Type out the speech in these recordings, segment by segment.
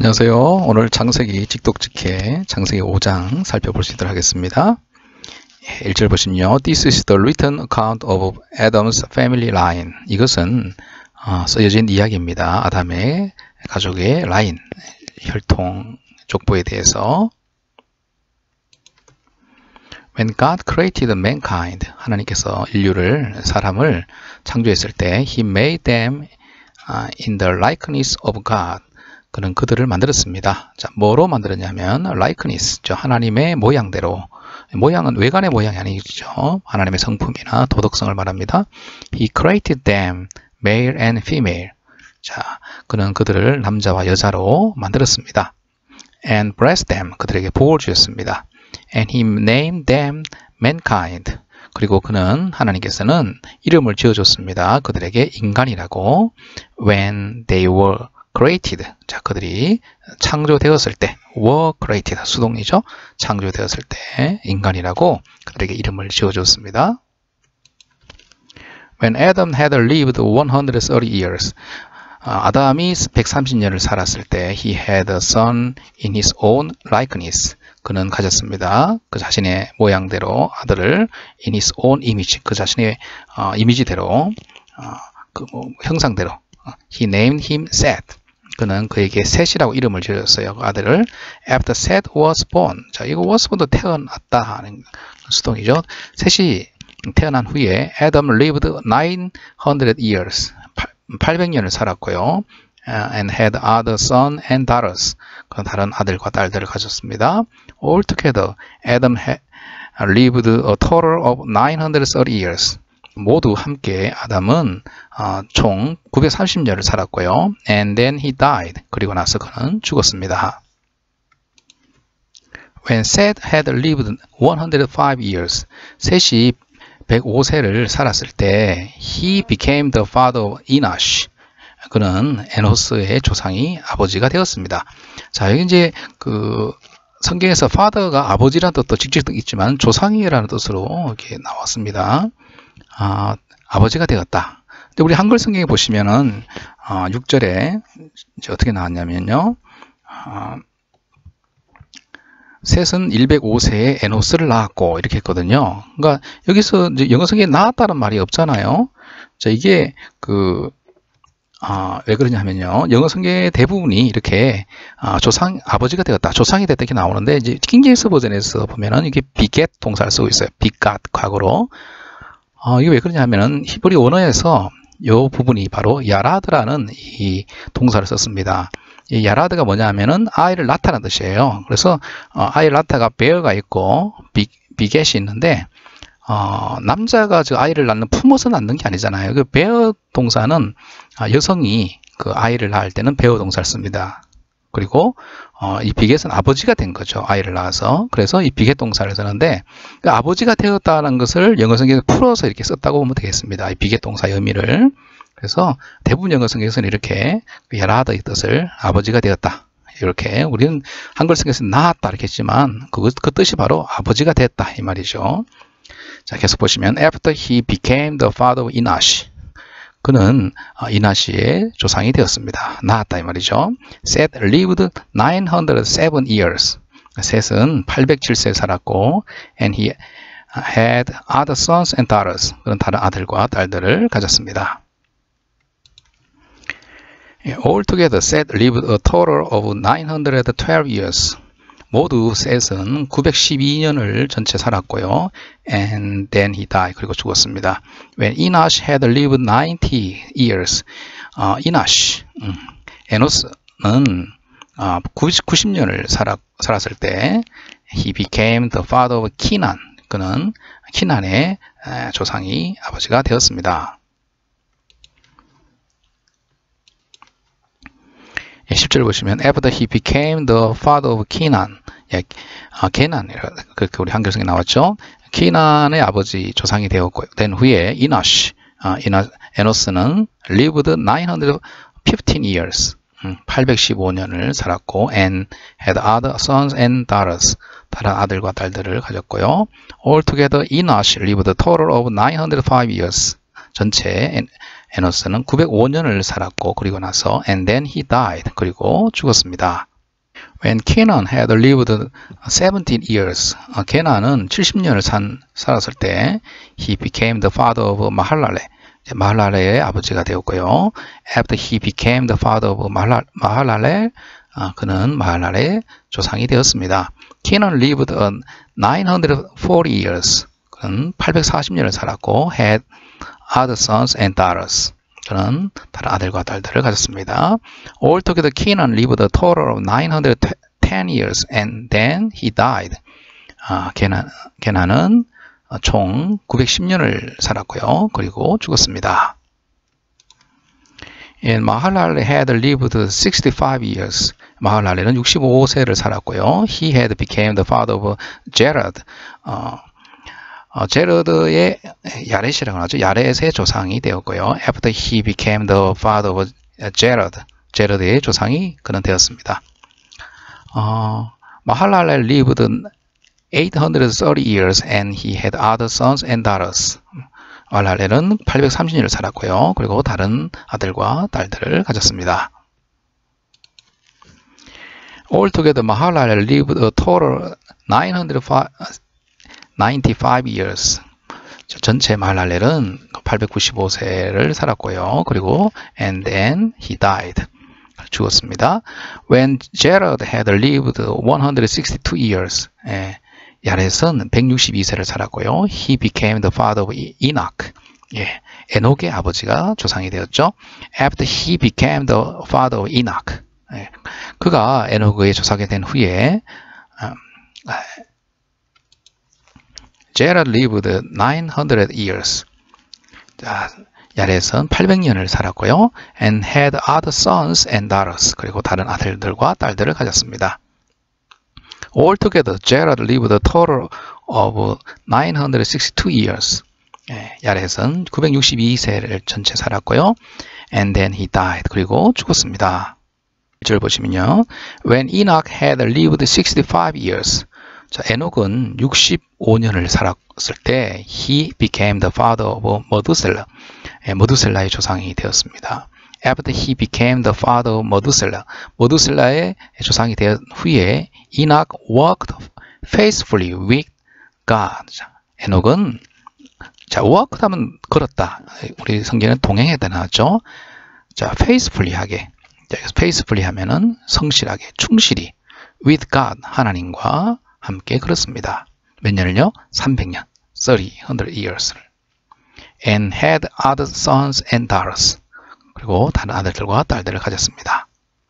안녕하세요. 오늘 창세기 직독직해 창세기 5장 살펴볼 수 있도록 하겠습니다. 1절 보시면요. This is the written account of Adam's family line. 이것은 쓰여진 이야기입니다. 아담의 가족의 라인, 혈통, 족보에 대해서. When God created mankind, 하나님께서 인류를, 사람을 창조했을 때 He made them in the likeness of God. 그는 그들을 만들었습니다. 자, 뭐로 만들었냐면 likeness, 하나님의 모양대로. 모양은 외관의 모양이 아니죠. 하나님의 성품이나 도덕성을 말합니다. He created them, male and female. 자, 그는 그들을 남자와 여자로 만들었습니다. And blessed them, 그들에게 복을 주셨습니다. And he named them mankind. 그리고 그는, 하나님께서는 이름을 지어줬습니다. 그들에게 인간이라고. When they were created. 자, 그들이 창조되었을 때, were created, 수동이죠. 창조되었을 때 인간이라고 그들에게 이름을 지어줬습니다. When Adam had lived 130 years. 아담이 130년을 살았을 때 he had a son in his own likeness. 그는 가졌습니다. 그 자신의 모양대로 아들을 in his own image. 그 자신의 이미지대로, 형상대로. He named him Seth. 그는 그에게 셋이라고 이름을 지었어요. 그 아들을. After Seth was born. 자, 이거 was born도 태어났다 하는 수동이죠. 셋이 태어난 후에 Adam lived 900 years. 800년을 살았고요. And had other sons and daughters. 그 다른 아들과 딸들을 가졌습니다. Altogether, Adam lived a total of 930 years. 모두 함께 아담은 총 930년을 살았고요. And then he died. 그리고 나서 그는 죽었습니다. When Seth had lived 105 years. 셋이 105세를 살았을 때 he became the father of Enosh. 그는 에노스의 조상이 아버지가 되었습니다. 자, 여기 이제 성경에서 father가 아버지라는 뜻도 직접 있지만 조상이라는 뜻으로 이렇게 나왔습니다. 아버지가 되었다. 근데 우리 한글 성경에 보시면은 6절에 이제 어떻게 나왔냐면요. 셋은 105세에 에노스를 낳았고 이렇게 했거든요. 그러니까 여기서 이제 영어 성경에 낳았다는 말이 없잖아요. 자, 이게 왜 그러냐면요. 영어 성경의 대부분이 이렇게 아버지가 되었다, 조상이 됐다 이렇게 나오는데 이제 킹제임스 버전에서 보면은 이게 beget 동사를 쓰고 있어요. begot 과거로. 이게 왜 그러냐면은 히브리 원어에서 이 부분이 바로 야라드라는 이 동사를 썼습니다. 이 야라드가 뭐냐면은 아이를 낳다는 뜻이에요. 그래서 아이를 낳다가 bear가 있고 beget이 있는데 남자가 저 아이를 낳는 품어서 낳는 게 아니잖아요. 그 bear 동사는 여성이 그 아이를 낳을 때는 bear 동사를 씁니다. 그리고 이 beget은 아버지가 된 거죠. 아이를 낳아서. 그래서 이 beget 동사를 쓰는데 그 아버지가 되었다는 것을 영어 성경에서 풀어서 이렇게 썼다고 보면 되겠습니다. 이 beget 동사의 의미를. 그래서 대부분 영어 성경에서는 이렇게 야라드의 뜻을 아버지가 되었다. 이렇게 우리는 한글 성경에서 낳았다 이렇게 했지만 그 뜻이 바로 아버지가 됐다 이 말이죠. 자, 계속 보시면 After he became the father of Enosh. 그는 이나시의 조상이 되었습니다. 낳았다 이 말이죠. Seth lived 907 years. 셋은 807세 살았고 and he had other sons and daughters. 그는 다른 아들과 딸들을 가졌습니다. Altogether, Seth lived a total of 912 years. 모두 셋은 912년을 전체 살았고요. And then he died. 그리고 죽었습니다. When Enosh had lived 90 years. 에노스는 90년을 살았을 때 he became the father of Kenan. 그는 키난의 조상이 아버지가 되었습니다. 10절 보시면 After he became the father of Kenan. 케난, 그렇게 우리 한글성에 나왔죠. 케난의 아버지 조상이 되었고요. 된 후에 에노스는 lived 915 years. 815년을 살았고 and had other sons and daughters. 다른 아들과 딸들을 가졌고요. Altogether Enosh lived a total of 905 years. 전체 에노스는 905년을 살았고 그리고 나서 and then he died. 그리고 죽었습니다. When Kenan had lived 17 years, 케난은 70년을 살았을 때 he became the father of Mahalalel. 마할랄렐의 아버지가 되었고요. After he became the father of Mahalalel, 그는 마할랄렐의 조상이 되었습니다. Kenan lived 940 years. 그는 840년을 살았고 had other sons and daughters. 그는 다른 아들과 딸들을 가졌습니다. Altogether, Kenan lived a total of 910 years and then he died. 케난은 총 910년을 살았고요. 그리고 죽었습니다. And Mahalalel had lived 65 years. 마할랄렐은 65세를 살았고요. He had became the father of Jared. 제르드의 야렛이라고 하죠. 야렛의 조상이 되었고요. After he became the father of Jared. 제르드의 조상이 그는 되었습니다. 마할랄렐 lived 830 years and he had other sons and daughters. 마할랄렐은 830년을 살았고요. 그리고 다른 아들과 딸들을 가졌습니다. Altogether, Mahalalel lived a total 995 years. 전체 마할랄렐은 895세를 살았고요. 그리고 and then he died. 죽었습니다. When Jared had lived 162 years. 야렛은 162세를 살았고요. He became the father of Enoch. 에녹의 아버지가 조상이 되었죠. After he became the father of Enoch. 그가 에녹의 조상이 된 후에 Jared lived 900 years. 자, 야렛은 800년을 살았고요. And had other sons and daughters. 그리고 다른 아들들과 딸들을 가졌습니다. Altogether, Jared lived a total of 962 years. 야렛은 962세를 전체 살았고요. And then he died. 그리고 죽었습니다. 1절 보시면요. When Enoch had lived 65 years. 자, 에녹은 65년을 살았을 때 he became the father of Methuselah. 메두셀라의 조상이 되었습니다. After he became the father of Methuselah. 메두셀라의 조상이 된 후에 Enoch walked faithfully with God. 자, 에녹은 자, walked 하면 걸었다. 우리 성경에는 동행했다 나왔죠. 자, faithfully 하게. 자, faithfully 하면은 성실하게, 충실히 with God 하나님과 함께 걸었습니다. 몇 년을요? 300년. 300 years를. And had other sons and daughters. 그리고 다른 아들들과 딸들을 가졌습니다.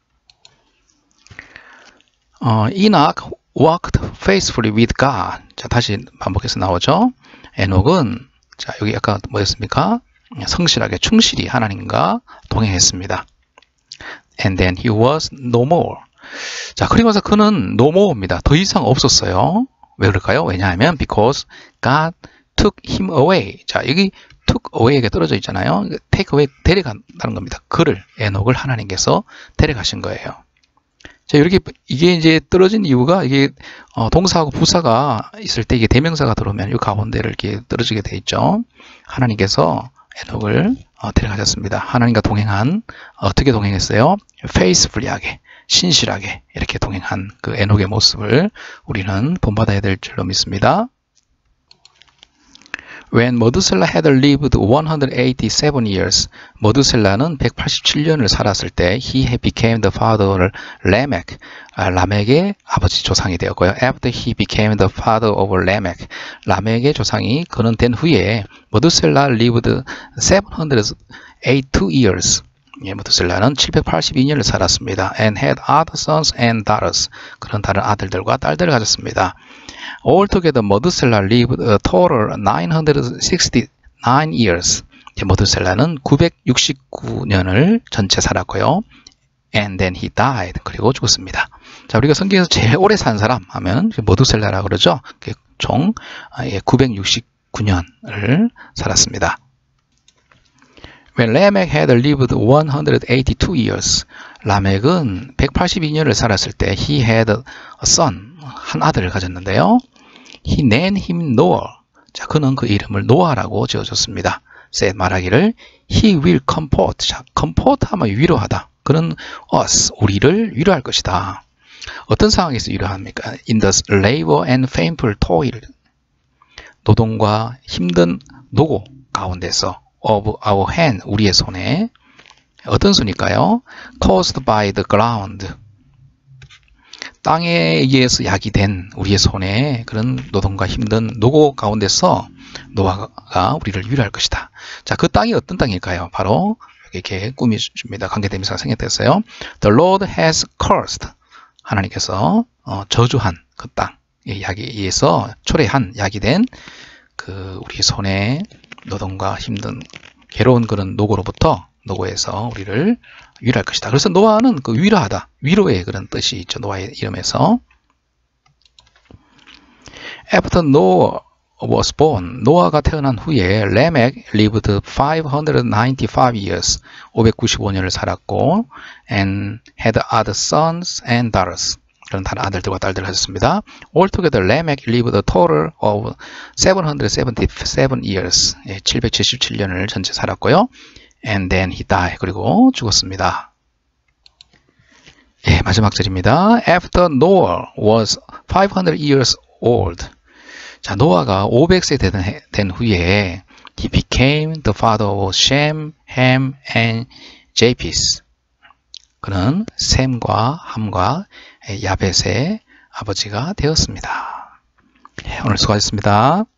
Enoch walked faithfully with God. 자, 다시 반복해서 나오죠. 에녹은 자, 여기 아까 뭐였습니까? 성실하게 충실히 하나님과 동행했습니다. And then he was no more. 자, 그리고 나서 그는 no more입니다. 더 이상 없었어요. 왜 그럴까요? 왜냐하면 because God took him away. 자, 여기 took away에게 떨어져 있잖아요. take away, 데려간다는 겁니다. 그를, 에녹을 하나님께서 데려가신 거예요. 자, 이렇게, 이게 이제 떨어진 이유가, 이게, 동사하고 부사가 있을 때 이게 대명사가 들어오면 이 가운데를 이렇게 떨어지게 돼 있죠. 하나님께서 에녹을 데려가셨습니다. 하나님과 동행한, 어떻게 동행했어요? faithfully하게, 신실하게, 이렇게 동행한 그 에녹의 모습을 우리는 본받아야 될 줄로 믿습니다. When Methuselah had lived 187 years, 메두셀라는 187년을 살았을 때 he became the father of Lamech. 라멕의 아버지 조상이 되었고요. After he became the father of Lamech, 라멕의 조상이 그는 된 후에 메두셀라 lived 782 years. 메두셀라는 782년을 살았습니다. And had other sons and daughters. 그런 다른 아들들과 딸들을 가졌습니다. Altogether, Methuselah lived a total 969 years. 메두셀라는 969년을 전체 살았고요. And then he died. 그리고 죽었습니다. 자, 우리가 성경에서 제일 오래 산 사람 하면 메두셀라라고 그러죠. 총 969년을 살았습니다. When Lamech had lived 182 years, 라멕은 182년을 살았을 때 he had a son, 한 아들을 가졌는데요. He named him Noah. 자, 그는 그 이름을 노아라고 지어줬습니다. said 말하기를 he will comfort. 자, comfort 하면 위로하다. 그는 us, 우리를 위로할 것이다. 어떤 상황에서 이러합니까? In the labor and painful toil. 노동과 힘든 노고 가운데서 of our hand. 우리의 손에. 어떤 수니까요? Caused by the ground. 땅에 의해서 야기된 우리의 손에 그런 노동과 힘든 노고 가운데서 노아가 우리를 위로할 것이다. 자, 그 땅이 어떤 땅일까요? 바로 이렇게 꾸며줍니다. 관계대명사가 생략됐어요. The Lord has cursed. 하나님께서 저주한 그 땅, 야기에서 초래한 야기된 그 우리 손에 노동과 힘든 괴로운 그런 노고로부터 노고에서 우리를 위로할 것이다. 그래서 노아는 그 위로하다, 위로의 그런 뜻이 있죠. 노아의 이름에서. After Noah was born, 노아가 태어난 후에 Lamech lived 595 years, 595년을 살았고, and had other sons and daughters. 그런 다른 아들들과 딸들을 하셨습니다. Altogether, Lamech lived a total of 777 years, 777년을 전체 살았고요. And then he died. 그리고 죽었습니다. 예, 마지막 절입니다. After Noah was 500 years old. 자, 노아가 500세 된 후에 he became the father of Shem, Ham, and Japheth. 그는 셈과 함과 야벳의 아버지가 되었습니다. 예, 오늘 수고하셨습니다.